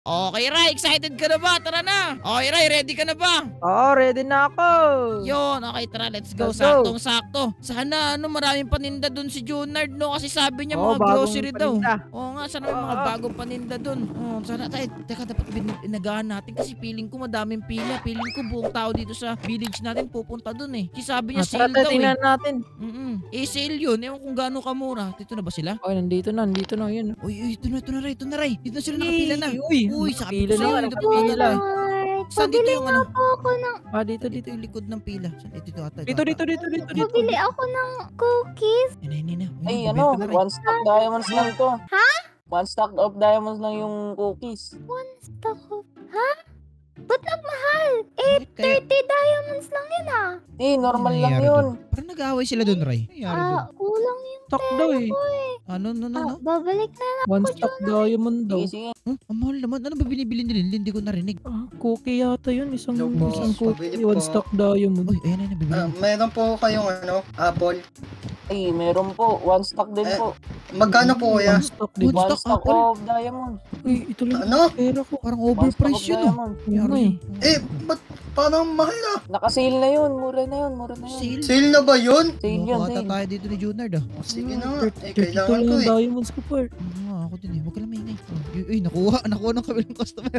Okay, Ray, excited ka na ba? Tara na. Okay, Ray, ready ka na ba? Oo, ready na ako. Yun, okay, tara, let's go. Let's go. Saktong-sakto. Sana, maraming paninda dun si Junard, no? Kasi sabi niya Oo, mga bagong grocery daw. paninda. Oo nga, sana may mga Oo. bagong paninda dun. Sana tayo, teka, dapat inagahan natin kasi feeling ko madaming pila. Feeling ko buong tao dito sa village natin pupunta dun eh. Kasi sabi niya Tara, sale daw eh. tingnan natin. Sale yun. Ewan kung gaano kamura. Dito na ba sila? Oh, nandito na, yun. Uy, ito na, Ray. Dito na sila nakapila na. Uy, sabi nakapila ko sa'yo, na, dito nakapila. Saan dito yung ano? ako ng... Dito. Dito yung likod ng pila. Saan? Dito ata. Dito. Pabili ako ng cookies. Yan. Ay, bibenta na rin. one stock diamonds lang to. Ha? One stock of diamonds lang yung cookies. Basta ko. Ha? Ba't nagmahal? Kaya, 30 diamonds lang yun ah. Normal lang nangyayari yun. dun? Parang nag-aaway sila dun, Ray. Nangyayari dun? Kulang yung Stock daw eh. Ano? babalik na. One stock diamond daw. Sige. Ang mahal naman. Ano ba binibili nila? Hindi ko narinig. Cookie yata yun. Isang Hello po, cookie. pabili One po. stock diamond. Uy, ayan, bibili. Meron po kayong apple. Ay, meron po. One stock din Eh, po. Magkano po kuya? One stock din. One One stock stock apple? of diamonds. Uy, ito lang. Ano? Pera ko. Parang One stock of overpriced yun, oh. diamonds. Nangyari yun. Ba't parang mahal na? Naka-sale na yun. Mura na yun. Sale. Sale na ba yun? Sale yun, Ata sale. tayo dito ni Junard, ah. Sige na nga. 32 Kailangan lang ko yung eh. diamonds ko, par. Ako din eh. Huwag ka lang maingay. Uy, nakuha ng kabilang customer.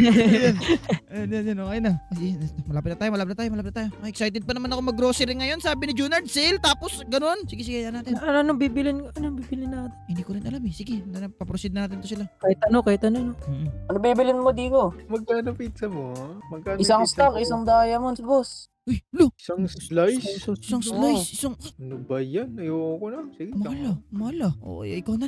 Ayan, okay na. Ay, malapit na tayo. Ay, excited pa naman ako mag-grocery ngayon. Sabi ni Junard, sale, tapos ganun. Sige, yan natin. Anong bibilin natin? Hindi ko rin alam eh. Sige, paproceed na natin to sila. Kahit ano. Ano bibilin mo, Digo? Magkano pizza mo? Magkano Isang pizza stock, mo? isang diamonds, boss. Uy, lo! Isang slice? Isang slice, isang... Ano ba yan? Ayoko na. Sige, Mahal ah. Oh, ikaw na.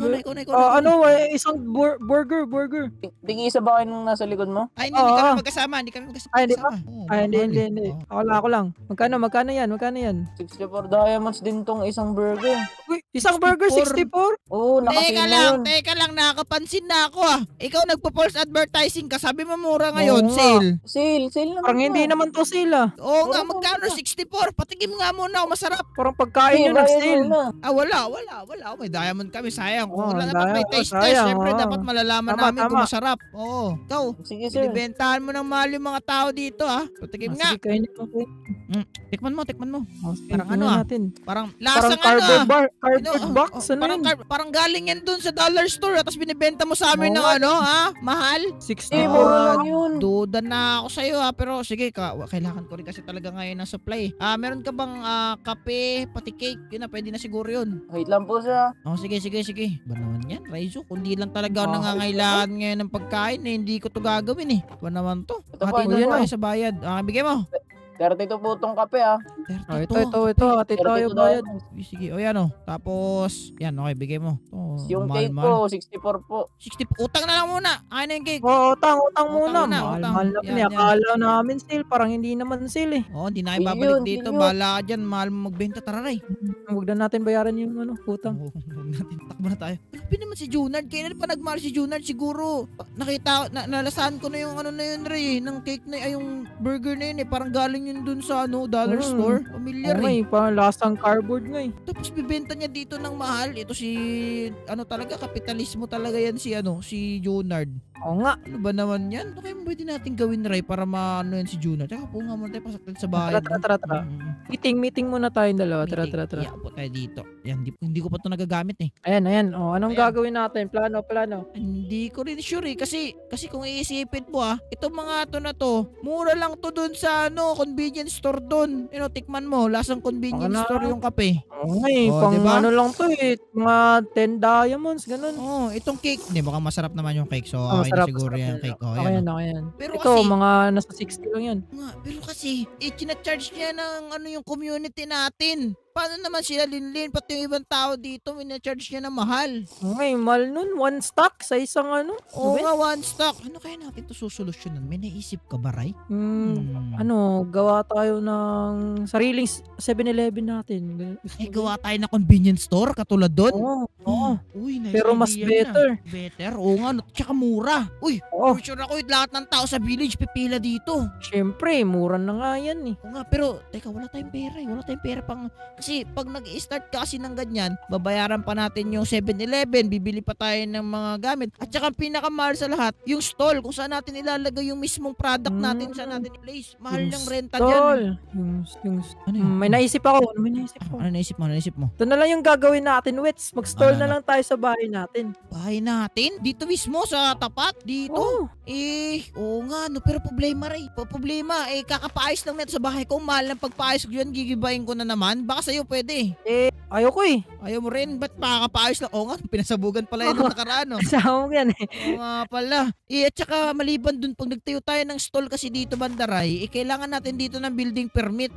Isang burger. Tingin isa ba kayo nung nasa likod mo? Ay, hindi kami magkasama. Ay, hindi ba? Oo, Ay, hindi. mahal. Ako lang. Magkano yan? 64 diamonds din tong isang burger. Uy, isang burger, 64? Oo, naka-sale na yun. Teka lang, nakakapansin na ako ah. Ikaw nagpo-false advertising ka. Sabi mo mura ngayon, Oo nga. sale. Sale naman. Parang hindi naman to sila. Oo nga, Oo, magkano? 64. Patigim nga muna, masarap. Parang pagkain yun nag-sale. Wala. May diamond kami, sayang. Kung Oo, wala dapat may diamond, taste test, sayang, syempre oo. dapat malalaman Tama, namin kung masarap. Oo. Ikaw, Sige, sir. binibentahan mo ng mahal yung mga tao dito ah. Patigim nga. Sige, kainin mo. Tikman mo. Sige, Parang tingnan ano ah. natin. Parang Parang lasang ano ah. cardboard box. Ano yun? Parang galing yan dun sa dollar store tapos binibenta mo sa amin ng Oo. ano ha? Mahal? 64. Mura lang yun. Duda na ako sa'yo ha. Pero sige, kailangan ko rin kasi talaga ngayon ng supply. Meron ka bang kape, pati cake? Yun na, pwede na siguro yun. Wait lang po siya. Sige. Ba naman yan, Raizo? Kundi lang talaga ako nangangailangan ngayon ng pagkain hindi ko to gagawin eh. Ba naman to? Ito po, Hati ito na po. tayo sa bayad. Bigay mo. 32 po tong kape ah. 32. Ito. Ati tayo 32 bayad. diamonds. Sige, o yan o. Tapos, yan, okay, bigay mo. Yung cake po, 64 po. 60, utang na lang muna. Akin na yung cake. Oo, utang muna. Utang. Mahal na Yan. Akala namin sale. Parang hindi naman sale eh. Hindi na Bilyon, ibabalik dito. bilyon. Bahala ka dyan. Mahal mo magbenta. Tara, Ray. Huwag na natin bayaran yung utang. Huwag natin. Takbo na tayo. Grabe naman si Junard. Kailan pa nagmahal si Junard? Siguro, nalasahan ko na yung ano na yun, Ray. Ng cake na, yung burger na yun eh. Parang galing yun dun sa dollar store. Familiar eh. Parang lasang cardboard nga eh. Tapos bibenta niya dito ng mahal. Ito si, talaga, kapitalismo talaga yan si Junard. Oo nga. Ano ba naman yan? Ano kaya pwede natin gawin, Ray, para maano yan si Junard? Tsaka po nga muna tayo pasakit sa bahay. Tara. Meeting muna tayong dalawa. Tara. Iyapo tayo dito. Yan, hindi ko pa ito nagagamit eh. Ayan. Anong Ayan. gagawin natin? Plano. Hindi ko rin sure eh. Kasi kung iisipin mo itong mga to na to, mura lang to dun sa convenience store dun. Tikman mo, lasang convenience Baka na. store yung kape. Oo nga eh. Pang diba? ano lang to eh. Mga 10 diamonds, ganun. Itong cake. Hindi, baka masarap naman yung cake. So, okay Masarap, na siguro masarap yung yan. cake. Okay yan. Pero Ito, kasi, mga nasa 60 lang yan. pero kasi, charge niya ng yung community natin. Paano naman sila linlin? Pati yung ibang tao dito, charge niya na mahal. Okay, mahal nun. One stock sa isang Oo nga, one stock. Ano kaya natin to susolusyonan? May naisip ka ba, Ray? Gawa tayo ng sariling 7-Eleven natin. Gawa tayo na convenience store katulad doon? Oo. Uy, nice Pero mas idea better. na. Better? Oo nga, tsaka mura. Uy, Oo. for sure ako, lahat ng tao sa village pipila dito. Siyempre, mura na nga yan eh. Oo nga, pero, teka, wala tayong pera eh. Wala tayong pera pang, kasi Kasi pag nag-i-start kasi ng ganyan, babayaran pa natin yung 7-Eleven, bibili pa tayo ng mga gamit. At saka ang pinakamahal sa lahat, yung stall, kung saan natin ilalagay yung mismong product natin, saan natin i-place. Mahal ng rental yan. Tol. Ano yun? May naisip ako. Ano naisip mo? Ano naisip mo? Ito na lang yung gagawin natin, Wets. Mag-stall Ano, na ano? lang tayo sa bahay natin. Bahay natin? Dito mismo sa tapat? Dito? Oo. Oo nga, no, pero problema rin. Problema, kakapaayos lang neto sa bahay ko. Mahal ng pagpaayos ko yun, gigibayin ko na naman. Baka sa'yo pwede. Ayoko eh. Ayaw mo rin, ba't pakakapaayos lang? Oo nga, pinasabugan pala yun ng nakaraan, no? Kasama mo yan eh. Oo nga pala. At saka maliban dun, pag nagtayo tayo ng stall kasi dito, Bandaray, kailangan natin dito ng building permit.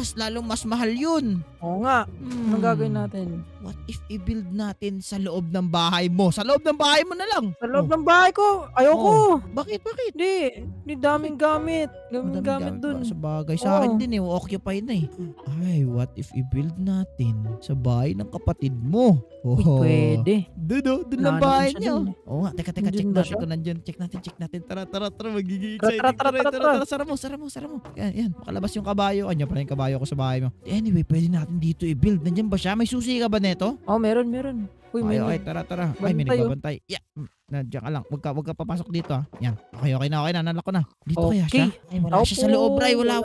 Mas mahal yun. Oo nga. Anong gagawin Hmm. natin? What if i-build natin sa loob ng bahay mo? Sa loob ng bahay mo na lang. Sa loob ng bahay ko. Ayoko. Bakit? Hindi daming gamit. Daming Madaming gamit dun. Sa bagay. Sa akin Oo. din occupied na eh. Ay, what if i-build natin sa bahay ng kapatid mo? Uy, pwede. Doon lang Nandun bahay siya niyo. dun eh. Oo nga, teka, check Nandun ba natin siya? kung nandyan. Check natin. Tara, magiging Tara, exciting. tara. Sara mo. Yan, makalabas yung kabayo. Anya pala yung kabayo ko sa bahay mo. Anyway, pwede natin dito i-build. Nandyan ba siya? May susi ka ba neto? Oh, meron. Uy, may Okay, tara. Ay, may Bantay, oh. nagbabantay. Yeah. Nandiyan ka lang. Wag ka papasok dito ah. Yan. Okay na. Nalak ko na. Dito kaya siya? Ay, wala siya sa loob, Ray. Wala.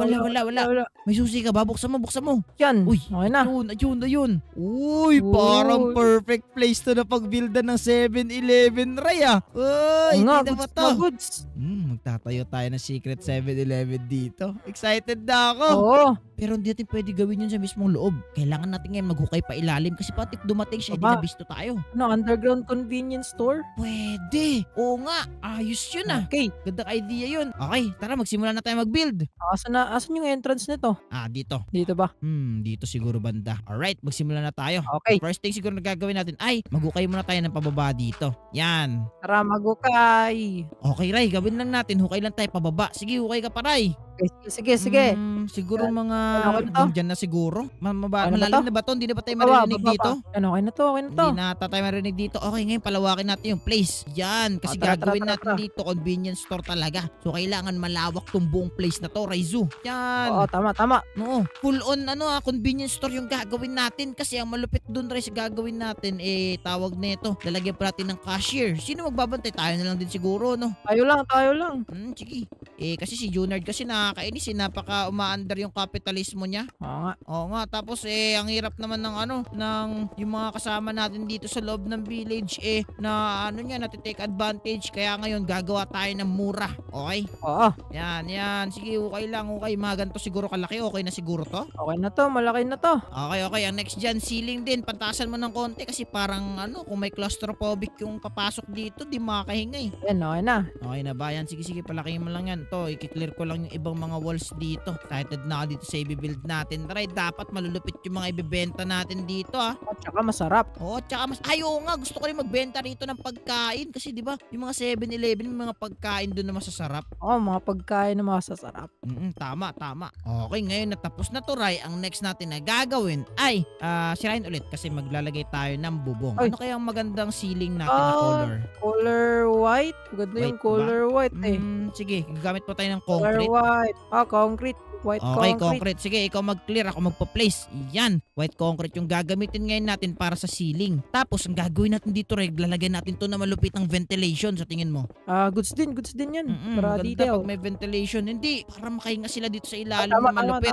May susi ka ba? Buksan mo. Yan. Uy, Okay na. Ayun. Uy, parang Uy. perfect place to na pagbildan ng 7-Eleven, Ray ah. Uy, Oo nga, hindi na ba goods to? na goods. Magtatayo tayo ng secret 7-Eleven dito. Excited na ako. Oo. Pero hindi natin pwede gawin yun sa mismong loob. Kailangan natin ngayon maghukay pa ilalim kasi pati dumating siya, hindi Aba. na bisto tayo. Ano, underground convenience store? Pwede. Oo nga, ayos yun ah. Okay. Gandang idea yun. Okay, tara magsimula na tayo mag-build. Asan yung entrance nito? Dito. Dito ba? Dito siguro banda. Alright, magsimula na tayo. Okay. First thing siguro na gagawin natin ay maghukay muna tayo ng pababa dito. Yan. Tara, magukay. Okay, Ray, gawin lang natin. Hukay lang tayo pababa. Sige, hukay ka pa, Ray. Okay, sige. Siguro mga Ano to? dyan na siguro. Ano Malalim to? na ba to? Hindi na ba tayo Baba, marinig baba dito? pa. Ano, okay na to. Hindi na ata tayo marinig dito. Okay, ngayon palawakin natin yung place. Yan, kasi Tara, gagawin tara. natin dito convenience store talaga. So kailangan malawak tong buong place na to, Raizu. Yan. Oo, tama. Oo, full on convenience store yung gagawin natin kasi ang malupit dun rin sa gagawin natin tawag nito. Lalagyan pa natin ng cashier. Sino magbabantay? Tayo na lang din siguro, no? Tayo lang. Sige. Kasi si Junard kasi nakakainis, napaka umaandar yung kapitalismo niya. Oo nga. Tapos ang hirap naman ng yung mga kasama natin dito sa loob ng village na natitake advantage kaya ngayon gagawa tayo ng mura. Okay? Oo. Yan. Sige, okay lang. Okay, mga ganito siguro kalaki. Okay na siguro to? Okay na to. Malaki na to. Okay. Ang next dyan, ceiling din. Pantasan mo ng konti kasi parang kung may claustrophobic yung papasok dito, di makahinga eh. Yan, okay na. Okay na ba? Yan. Sige, palakihin mo lang yan. To, i-clear ko lang yung ibang mga walls dito. Excited na ako dito sa i-build natin. Try, dapat malulupit yung mga ibebenta natin dito ah. At saka masarap. Oo, tsaka oo nga, gusto ko rin magbenta rito ng pagkain kasi di ba yung mga 7-Eleven, yung mga pagkain doon na masasarap. Oo, mga pagkain na masasarap. Tama. Okay, ngayon natapos na to, Ray. Ang next natin na gagawin ay sirain ulit kasi maglalagay tayo ng bubong. Ay. Ano kaya ang magandang ceiling natin na color? Color white. Ganda yung White ba? color white Sige, gagamit pa tayo ng Color concrete. white. Concrete. White Okay, concrete. concrete. Sige, ikaw mag-clear, ako magpa-place. Yan, white concrete yung gagamitin ngayon natin para sa ceiling. Tapos, ang gagawin natin dito, Reg, lalagyan natin to na malupit ng ventilation sa tingin mo. Goods din yan. Para Maganda detail. pag may ventilation. Hindi, para makahinga sila dito sa ilalim na malupit.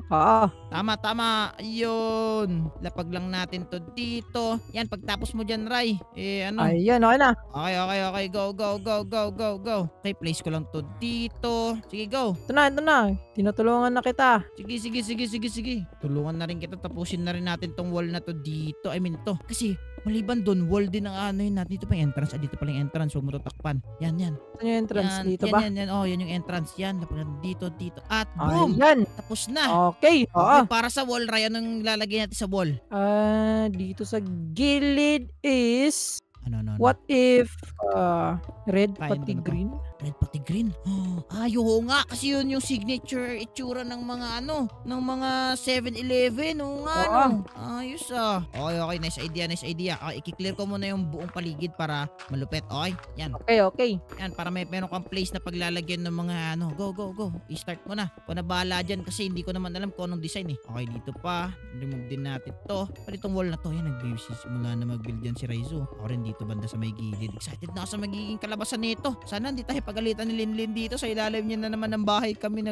Tama. Tama. Ayun. Lapag lang natin to dito. Yan, pagtapos mo dyan, Ray. Ayan, okay na. Okay. Go. Okay, place ko lang to dito. Sige, go. Ito na. Tinutulungan na kita. Sige. Tulungan na rin kita. Tapusin na rin natin tong wall na to dito. I mean to. Kasi maliban doon, wall din ang yun natin. Dito pa yung entrance. Dito pa yung entrance. Huwag mo to takpan. Yan. Ito yung entrance. Dito ba? Yan. Oh, yan yung entrance. Yan. Lapag dito. At boom! Ayan. Tapos na. Okay. Okay, para sa wall, Ray, anong lalagay natin sa wall? Dito sa gilid is Ano? What if red Kain pati ko na to. green? Red pati green. Ay, oo nga. Kasi yun yung signature itsura ng mga ng mga 7-Eleven. Oo nga, Oo. Ayos Okay. Nice idea. Okay, i-clear ko muna yung buong paligid para malupit. Okay? Yan. Okay. Yan, para meron kang place na paglalagyan ng mga Go. I-start mo na. Kung na bahala dyan kasi hindi ko naman alam kung anong design eh. Okay, dito pa. Remove din natin to. Pero itong wall na to, yan, simula na mag-build yan si Raizo. Ako rin dito banda sa may gilid. Excited na ako sa magiging kalabasan nito. Sana hindi tayo pagalitan ni Linlin dito. Sa ilalim niya na naman ng bahay kami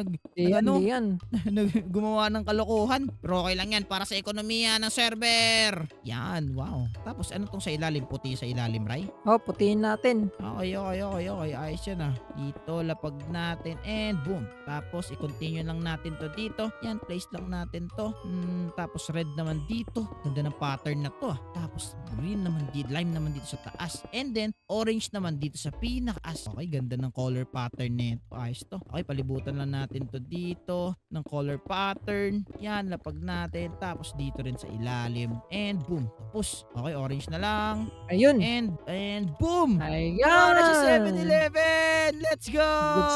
Yan. gumawa ng kalokohan. Pero okay lang yan para sa ekonomiya ng server. Yan, wow. Tapos ano tong sa ilalim? Puti sa ilalim, Ray? Oh, putiin natin. Okay. Ayos yan Dito, lapag natin and boom. Tapos, i-continue lang natin to dito. Yan, place lang natin to. Tapos, red naman dito. Ganda ng pattern na to Tapos, green naman dito. Lime naman dito sa taas. And then, orange naman dito sa pinakaas. Okay, ganda ng color pattern nito. Ayos to. Okay, palibutan lang natin to dito ng color pattern. Yan, lapag natin. Tapos, dito rin sa ilalim. And boom. Tapos, okay, orange na lang. Ayun. And boom! Ayan. Nasa 7-Eleven! Let's go!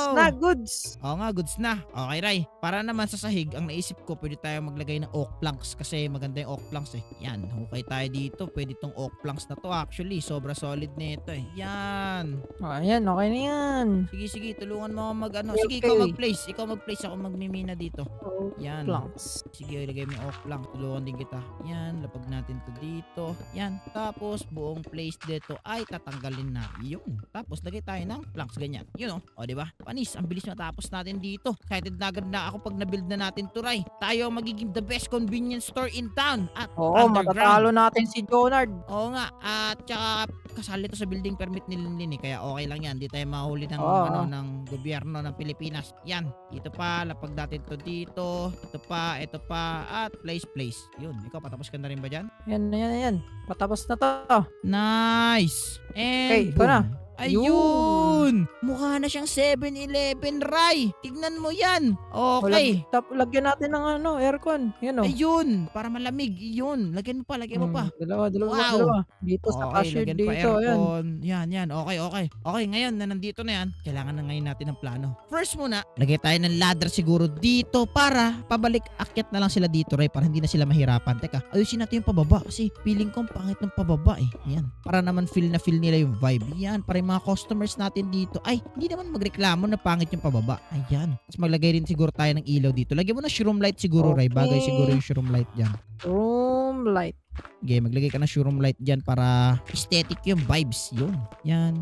Goods. Oo nga, goods na. Okay, Ray. Para naman sa sahig, ang naisip ko, pwede tayo maglagay ng oak planks kasi maganda yung oak planks eh. Yan, hukay tayo dito. Pwede tong oak planks na to actually. Sobra solid na ito eh. Yan. Ayan, okay na yan. Sige, tulungan mo ako Sige, Okay. ikaw mag-place. Ako magmimina dito. Yan. Planks. Sige, ilagay mo yung oak plank. Tulungan din kita. Yan, lapag natin to dito. Yan. Tapos, buong place dito ay tatanggalin na. Yun. Tapos, lagay tayo ng planks ganyan. Yun o, diba? Panis, ang bilis matapos natin dito. Excited na agad na ako pag na-build na natin to, Ray. Tayo ang magiging the best convenience store in town at Oo, underground. matatalo natin si Jonard. Oo nga. At saka, kasali to sa building permit ni Linlin eh. Kaya okay lang yan. Di tayo mahuli ng, Oo. ng gobyerno ng Pilipinas. Yan. Dito pa, lapag natin to dito. Ito pa, at place. Yun. Ikaw, patapos ka na rin ba dyan? Yan. Patapos na to. Nice! And Okay, ikaw na. Ayun! Mukha na siyang 7-Eleven, Ray! Tignan mo yan! Okay. Lagyan natin ng aircon. Yan o. Ayun! Para malamig. Yun. Lagyan mo pa. Dalawa. Wow. Dito sa Okay, cashier lagyan pa dito. Ayan. aircon. Yan. Okay, ngayon na nandito na yan, kailangan na ngayon natin ng plano. First muna, lagay tayo ng ladder siguro dito para pabalik akyat na lang sila dito, Ray, para hindi na sila mahirapan. Teka, ayusin natin yung pababa kasi feeling ko ang pangit ng pababa eh. Yan. Para naman feel nila yung vibe. Yan, para yung mga customers natin dito ay hindi naman magreklamo na pangit yung pababa. Ayan. Tapos maglagay rin siguro tayo ng ilaw dito. Lagyan mo na shroom light siguro, Ray. Bagay Okay. siguro yung shroom light dyan. Room light. Okay, maglagay ka ng shroom light dyan para aesthetic yung vibes. Yun. Yan.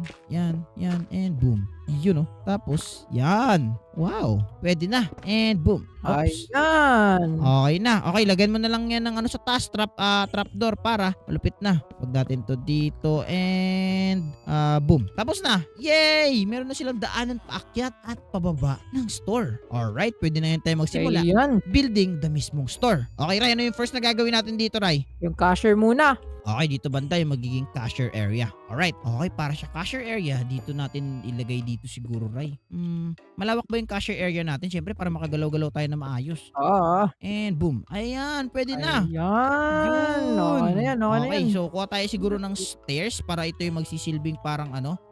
And boom. Yun oh. Tapos, yan. Wow. Pwede na. And boom. Oops. Ayan. Okay na. Okay, lagyan mo na lang yan ng sa taas trapdoor para malupit na. Pag natin to dito and boom. Tapos na. Yay! Meron na silang daanan paakyat at pababa ng store. Alright, pwede na yun tayo magsimula. Ayan. Building the mismong store. Okay, Ray, ano yung first na gagawin natin dito, Ray? Yung cashier muna. Okay, dito banda yung magiging cashier area. Alright, okay, para sa cashier area, dito natin ilagay dito siguro, Ray. Malawak ba yung cashier area natin? Siyempre, para makagalaw-galaw tayo na maayos. Oo. And boom. Ayan, pwede na. Ayan. Okay na yan. Okay, so kuha tayo siguro ng stairs para ito yung magsisilbing parang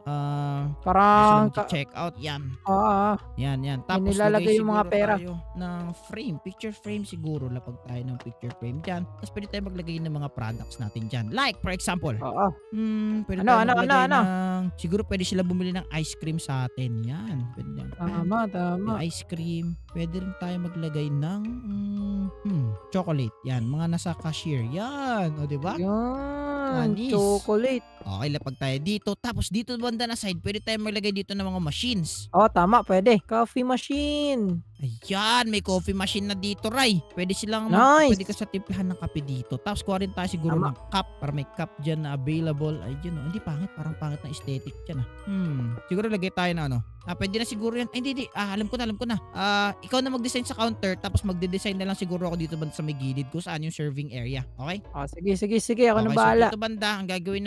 Parang check out. Yan. Oo. Yan. Tapos nilalagay lagay yung mga siguro pera. tayo ng frame, picture frame siguro. Lapag tayo ng picture frame dyan. Tapos pwede tayo maglagay ng mga products natin dyan. Like, for example, Oo. pwede Ano, tayo ano, maglagay ano, ng, siguro pwede sila bumili ng ice cream sa atin. Yan. Pwede yan. Tama. Yung ice cream. Pwede rin tayo maglagay ng chocolate. Yan. Mga nasa cashier. Yan. O, diba? Yan. Manis. Chocolate. Okay, lapag tayo dito. Tapos dito banda na side, pwede tayo maglagay dito ng mga machines. Oo, tama. Pwede. Coffee machine. Ayan, may coffee machine na dito, Ray. Pwede silang, Nice. pwede ka sa timplahan ng kape dito. Tapos kuha rin tayo siguro Tama. ng cup, para may cup dyan na available. Ayun, hindi pangit. Parang pangit na aesthetic dyan, Siguro lagay tayo na pwede na siguro yan. Ay, hindi. Alam ko na. Ikaw na mag-design sa counter, tapos magde-design na lang siguro ako dito banda sa may gilid ko saan yung serving area. Okay? Sige. Ako na Okay, bahala. so dito banda, ang gagawin natin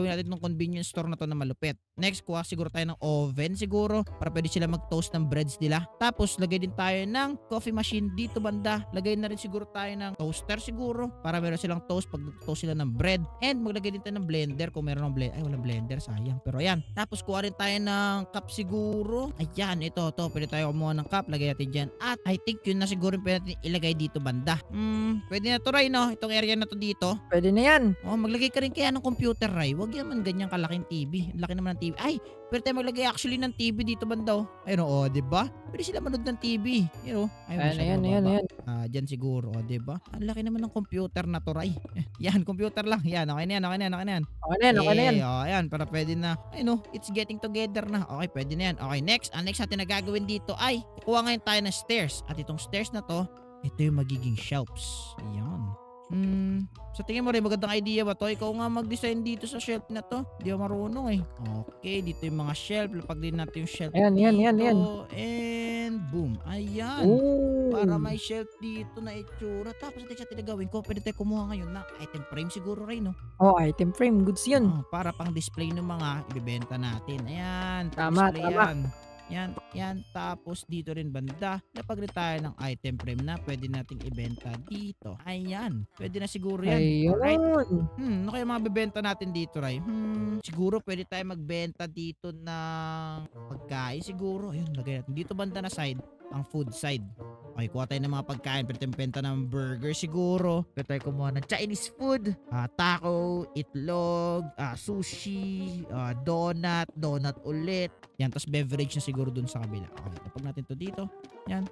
gagawin natin itong convenience store na to na malupit. Next, kuha siguro tayo ng oven siguro para pwede sila mag-toast ng breads nila. Tapos, lagay din tayo ng coffee machine dito banda. Lagay na rin siguro tayo ng toaster siguro para meron silang toast pag toast sila ng bread. And maglagay din tayo ng blender kung meron ng blender. Ay, walang blender, sayang. Pero ayan. Tapos, kuha rin tayo ng cup siguro. Ayan, ito. Pwede tayo kumuha ng cup. Lagay natin dyan. At I think yun na siguro pwede natin ilagay dito banda. Pwede na to, Ray, no? Itong area na to dito. Pwede na yan. Oh, maglagay ka rin kaya ng computer, Ray. Huwag naman ganyang kalaking TV. Ang laki naman ng TV. Ay, pwede tayo maglagay actually ng TV dito banda. Ayun, oh, diba? Pwede sila manood ng TV. Ayun, Ayan. Dyan siguro, oh, diba? Ang laki naman ng computer na to, Ray. Yan, computer lang. Yan, okay na yan. Okay na yan. Oh, ayan, para pwede na. Ayun, oh, it's getting together na. Okay, pwede na yan. Okay, next. Ang next natin na gagawin dito ay, kukuha ngayon tayo ng stairs. At itong stairs na to, ito yung magiging shelves. Ayan. Sa tingin mo rin, magandang idea ba to? Ikaw nga mag-design dito sa shelf na to. Di ako marunong eh. Okay, dito yung mga shelf. Lapag din natin yung shelf Ayan. And boom. Ayan. Ooh. Para may shelf dito na itsura. Tapos natin siya tinagawin ko. Pwede tayo kumuha ngayon ng item frame siguro rin, no? Oh, item frame. Goods yun. Para pang display ng mga ibibenta natin. Ayan. Tama, display tama. Yan. Tapos dito rin banda. Lapag rin tayo ng item frame na pwede nating ibenta dito. Ayan. Pwede na siguro yan. Alright. Ayun. Ano kaya mga bebenta natin dito, Ray? Siguro pwede tayo magbenta dito ng pagkain siguro. Ayun, lagay natin. Dito banda na side, ang food side. Okay, kuha tayo ng mga pagkain. Pwede tayong benta ng burger siguro. Pwede tayo kumuha ng Chinese food. Taco, itlog, sushi, donut ulit. Yan, tapos beverage na siguro dun sa kabila. Okay, tapag natin to dito. Yan.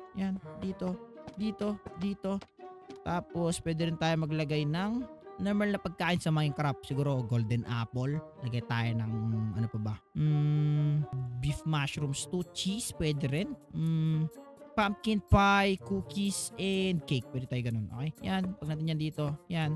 Dito. Tapos, pwede rin tayo maglagay ng normal na pagkain sa Minecraft. Siguro, golden apple. Lagay tayo ng, ano pa ba? Beef mushroom stew, cheese. Pwede rin. Pumpkin pie, cookies, and cake. Pwede tayo ganun, okay? Yan, pag natin yan dito. Yan.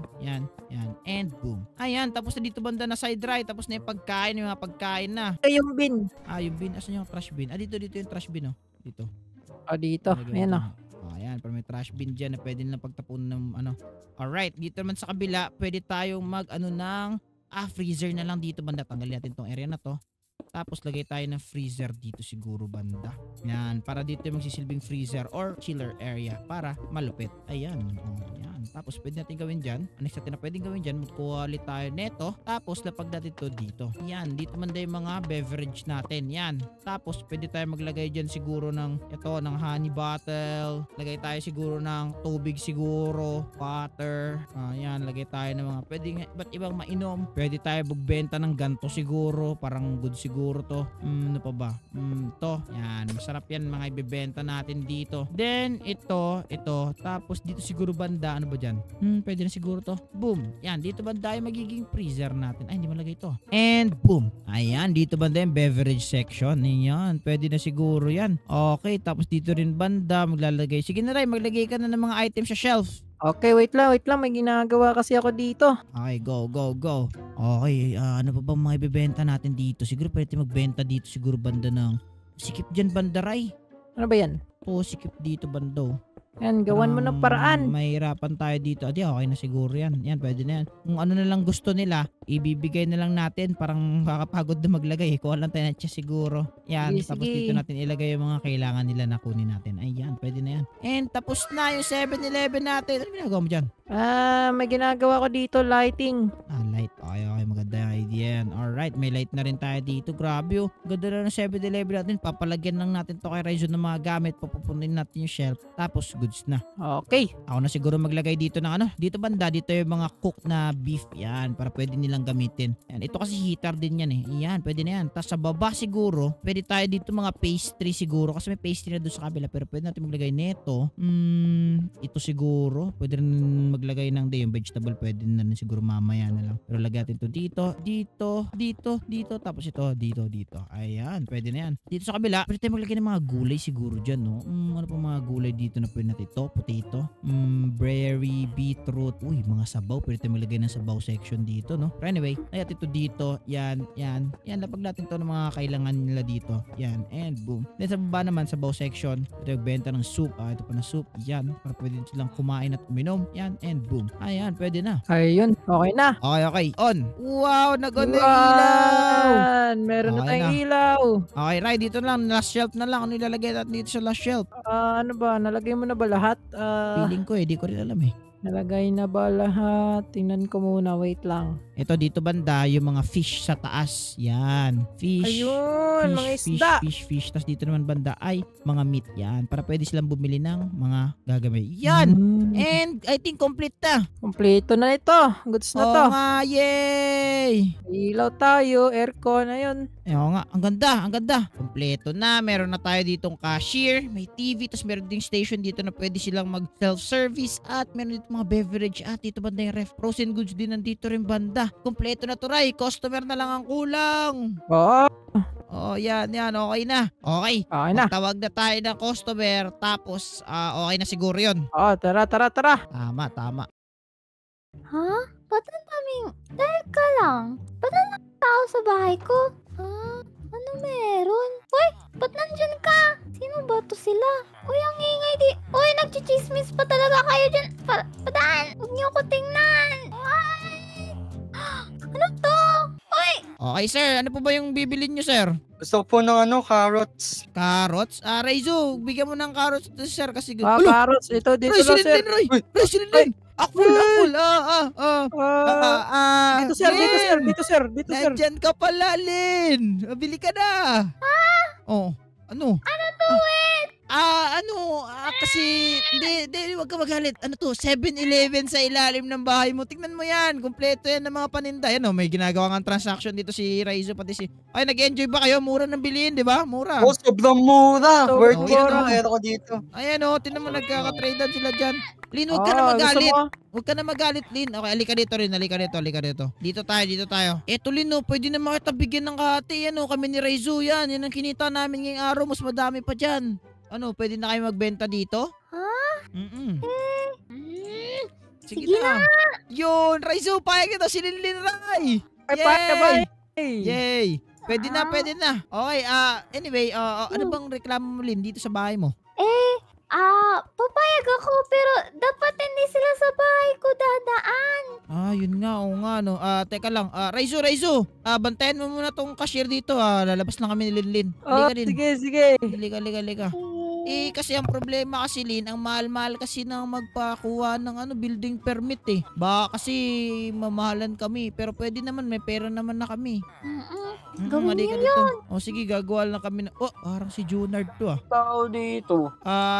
And boom. Ayan, tapos na dito banda na side right. Tapos na yung pagkain, yung mga pagkain na. Ay, yung bin. Yung bin. Asan yung trash bin? Dito yung trash bin, oh. Dito. Dito. Ayan, oh. Ayan, para may trash bin dyan na pwede nilang pagtapunan ng ano. Alright, dito naman sa kabila, pwede tayong ng freezer na lang dito banda. Tanggalin natin tong area na to. Tapos lagay tayo ng freezer dito siguro banda. Yan, para dito yung magsisilbing freezer or chiller area para malupit. Ayan. Yan. Tapos pwede natin gawin dyan. Next natin na pwedeng gawin dyan, magkuha ulit tayo neto. Tapos lapag natin to dito. Yan, dito man yung mga beverage natin. Yan. Tapos pwede tayo maglagay dyan siguro ng honey bottle. Lagay tayo siguro ng tubig siguro. Water. Yan, lagay tayo ng mga pwedeng iba't ibang mainom. Pwede tayo magbenta ng ganto siguro. Parang good siguro to. Ano pa ba? To. Yan. Masarap yan mga ibebenta natin dito. Then, ito. Tapos dito siguro banda. Ano ba dyan? Pwede na siguro to. Boom. Yan. Dito banda yung magiging freezer natin. Ay, hindi malagay to. And boom. Ayan. Dito banda yung beverage section. Ayan. Pwede na siguro yan. Okay. Tapos dito rin banda. Maglalagay. Sige na Ray. Maglagay ka na ng mga items sa shelf. Okay, wait lang. May ginagawa kasi ako dito. Okay, go. Okay, ano pa bang mga ibebenta natin dito? Siguro pwede magbenta dito siguro banda ng sikip dyan banda, Ray. Ano ba yan? Sikip dito bando. Yan, gawan mo ng paraan. Mahirapan tayo dito. Okay na siguro yan. Yan, pwede na yan. Kung ano na lang gusto nila, ibibigay na lang natin. Parang kakapagod na maglagay. Kuha lang tayo na siya siguro. Yan, Sige, tapos sige. dito natin ilagay yung mga kailangan nila na kunin natin. Ayan, pwede na yan. And tapos na yung 7-Eleven natin. Ano ginagawa mo dyan? May ginagawa ko dito, lighting. Light. Okay, maganda yung idea yan. Alright, may light na rin tayo dito. Grabe oh. Ganda na ng 7-Eleven natin. Papalagyan lang natin to kay Raizo ng mga gamit. Papupunin natin yung shelf. Tapos goods na. Okay. Ako na siguro maglagay dito ng dito banda, dito yung mga cook na beef. Yan, para pwede nilang gamitin. Yan, ito kasi heater din yan eh. Yan, pwede na yan. Tapos sa baba siguro, pwede tayo dito mga pastry siguro. Kasi may pastry na doon sa kabila. Pero pwede natin maglagay neto. Ito siguro. Pwede rin maglagay ng yung vegetable. Pwede na rin siguro mamaya na lang. Pero lagay natin to dito. Tapos ito, dito. Ayan, pwede na yan. Dito sa kabila, pwede tayo maglagay ng mga gulay siguro dyan, no? Ano pa mga gulay dito na pwede natin ito? Potato, berry, beetroot. Uy, mga sabaw. Pwede tayo maglagay ng sabaw section dito, no? Pero anyway, ayat ito dito. Yan. Lapag natin to ng mga kailangan nila dito. Yan, and boom. Then sa baba naman, sabaw section. Ito yung benta ng soup. Ito pa na soup. Yan, para pwede silang kumain at uminom. Yan, And boom. Ayan, pwede na. Ayun, okay na. Okay. On. Wow, nag-on na yung ilaw. Yan, meron na Okay tayong na. ilaw. Okay, Ray, dito lang. Last shelf na lang. Ano ilalagay natin dito sa last shelf? Ano ba, nalagay mo na ba lahat? Feeling ko di ko rin alam eh. Nalagay na ba lahat? Tingnan ko muna, wait lang. Ito dito banda, yung mga fish sa taas. Yan. Fish. Ayun, mga isda. Fish. Tapos dito naman banda ay mga meat. Yan. Para pwede silang bumili ng mga gagamay. Yan. And I think complete na. Kompleto na ito. Goods na to. Oo nga, yay! Ilaw tayo, aircon, ayun. Oo nga, ang ganda. Kompleto na. Meron na tayo ditong cashier, may TV, tapos meron ding station dito na pwede silang mag self-service at meron dito mga beverage at dito banda yung ref. Frozen goods din nandito rin banda. Kompleto na to, Ray. Customer na lang ang kulang. Oo, Oh, yan. Okay na. Okay. okay na. Tawag na tayo ng customer, tapos okay na siguro yun. Oo, tara. Tama. Ha? Ba't ang daming... Teka lang. Ba't ang daming tao sa bahay ko? Ha? Ano meron? Uy! Ba't nandyan ka? Sino ba to sila? Uy, ang ingay di... Uy, nagchichismis pa talaga kayo dyan. Padaan! Huwag niyo ko tingnan! Ay! Ano to? Uy! Okay, sir. Ano po ba yung bibilin nyo, sir? Gusto ko po ng carrots. Carrots? Raizo, bigyan mo ng carrots to, sir, kasi... Carrots, ito dito Ray, lang, sir. silindin, Ray! Ray, silindin! Akful! Dito, sir. Nandyan ka pala, Lin! Mabili ka na! Oh, ano? Ano to, wait? Kasi, wag ka magalit. Ano to, 7-Eleven sa ilalim ng bahay mo. Tingnan mo yan, kumpleto yan ng mga paninda. Yan may ginagawa ng transaction dito si Raizo, pati si... Ay, nag-enjoy ba kayo? Mura ng bilihin, di ba? Mura. Oh, sobrang mura. So, Worth oh, it yan, ang oh. ero ko dito. Ayan tingnan mo, nagkakatradean sila dyan. Lin, huwag ka na magalit. Huwag ka na magalit, Lin. Okay, alika dito rin. Alika dito. Dito tayo. Eto, Lin, pwede na makita bigyan ng kahati. Kami ni Raizo yan. Yan ang kinita namin ngayong araw. Mas madami pa dyan. Pwede na kayo magbenta dito? Ha? Mm-mm. Sige Sige na. Yun, Raizo, payag ito. Sinilin, Ray. Bye. Yay. Pwede na. Okay, anyway, ano bang reklamo mo, Lin, dito sa bahay mo? Papayag ako pero dapat hindi sila sa bahay ko dadaan. Yun nga, oo nga, no. Teka lang. Raizo, bantayan mo muna tong cashier dito, lalabas lang kami ni Linlin. Halika din. Sige. Halika. Kasi ang problema kasi, Lin, ang mahal-mahal kasi nang magpakuha ng building permit eh. Baka kasi mamahalan kami, pero pwede naman, may pera naman na kami. Gawin halika niyo dito. Sige, gagawa lang kami na... parang si Junard to Tao dito.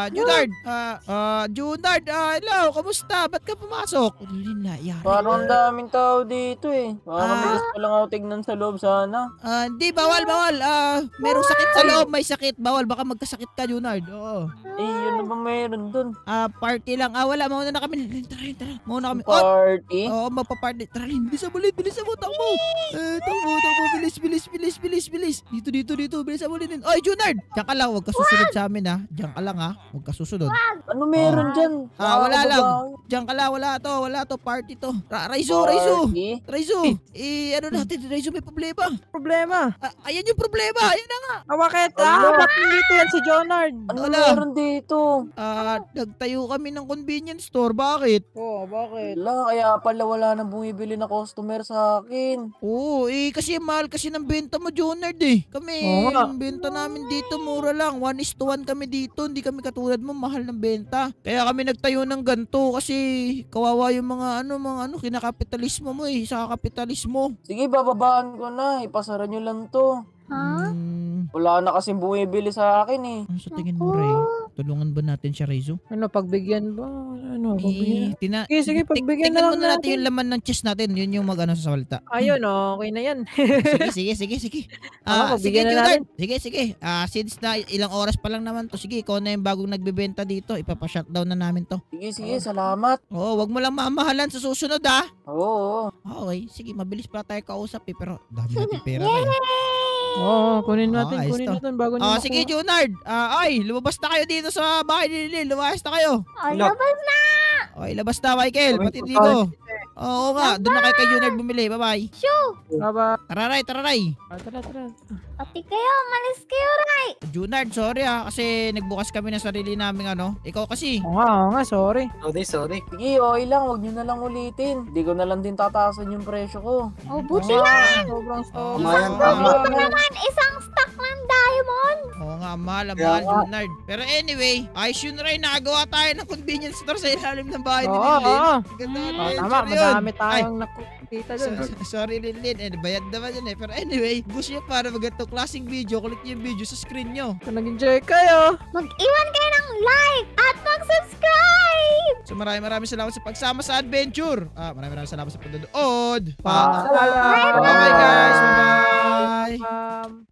Junard, hello, kamusta? Ba't ka pumasok? Lin, yari. Parang ang daming tao dito eh. Parang bilis pa lang ako tignan sa loob sana. Hindi, bawal. Merong sakit sa loob, may sakit. Bawal, baka magkasakit ka, Junard. Oo. Yun na ba meron dun? Party lang. Wala, mauna na kami. Tara. Mauna kami. Party? Oo, magpa-party. Tara, bilisan mo, takbo. Takbo, bilis. Dito, bilisan mo din. Oy, Junard! Diyan ka lang, huwag ka susunod sa amin, ha. Diyan ka lang, ha. Huwag ka susunod. Ano meron dyan? Wala lang. Babae. Diyan ka lang, wala to. Party to. Raizo. Party? Raizo, Raizo, may Problema. Ayan yung problema. Ayan na nga. Bakit? Ano? Ba't dito yan si Jonard? Ano Wala. meron dito? Nagtayo kami ng convenience store. Bakit? Bakit? Wala, kaya pala wala nang bumibili na customer sa akin. Oo, kasi mahal kasi ng benta mo, Jonard eh. Kami, Oo nga. ang benta namin dito, mura lang. 1:1 kami dito. Hindi kami katulad mo, mahal ng benta. Kaya kami nagtayo ng ganito kasi kawawa yung mga kinakapitalismo mo eh. Sa kapitalismo. Sige, bababaan ko na. Ipasara nyo lang to. Ha? Wala na kasing bumibili sa akin eh. Ano sa tingin mo, Ray? Tulungan ba natin siya, Raizo? Pagbigyan ba? Pagbigyan? Sige, pagbigyan na tingnan lang muna natin yung laman ng chest natin. Yun yung sa salita. Ayun, okay na yan. Sige. Sige, Sige, na Junard. Sige. Since na ilang oras pa lang naman to, sige, ikaw na yung bagong nagbebenta dito. Ipapa-shutdown na namin to. Sige, salamat. Wag mo lang mamahalan sa susunod, ha? Oo. Okay, sige, mabilis pa tayo kausap eh, pero dami natin pera tayo. Oo, kunin natin ayos to. bago niya Sige, Junard. Lumabas na kayo dito sa bahay ni Lil. Lumabas na kayo. Labas na! Okay, labas na, Michael. Kami Pati po dito. Oo nga, doon na kay Junard bumili. Bye-bye. Baba. Tararay, tararay. Tara, tara. Pati kayo, malis kayo, Ray. Junard, sorry kasi nagbukas kami ng sarili naming Ikaw kasi. Oo nga, sorry. Sorry. Sige, okay lang. Huwag nyo na lang ulitin. Hindi ko na lang din tataasan yung presyo ko. Oh, buti Oo yan. nga. Sobrang Oo Tama nga, yan, tama. tama. Naman, isang stock ng diamond. Oo nga, mahal, Kaya mahal, nga. Junard. Pero anyway, ayos yun rin. Nakagawa tayo ng convenience store sa ilalim ng bahay ni Oo, Lilin. oo. Ganda ng Oh, adventure tama, yun. madami Ay, tayong nakikita dun. sorry Lilin, bayad naman yun Pero anyway, gusto nyo para magandang klaseng video, click nyo yung video sa screen nyo. Kung nag-enjoy kayo. Mag-iwan kayo ng like at mag-subscribe. So maraming salamat sa pagsama sa adventure. Maraming salamat sa panonood. Paalam. Bye guys, bye-bye.